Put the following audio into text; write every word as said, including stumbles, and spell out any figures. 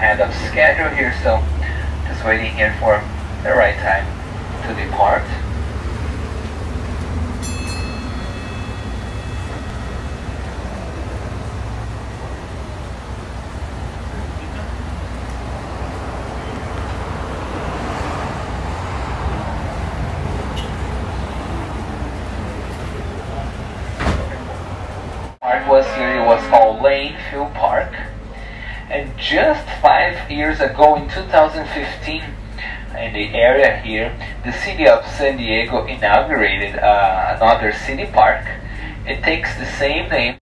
ahead of schedule here, so just waiting here for the right time to depart. Park was here, it was called Lane Field Park, and just five years ago in two thousand fifteen in the area here the city of San Diego inaugurated uh, another city park. It takes the same name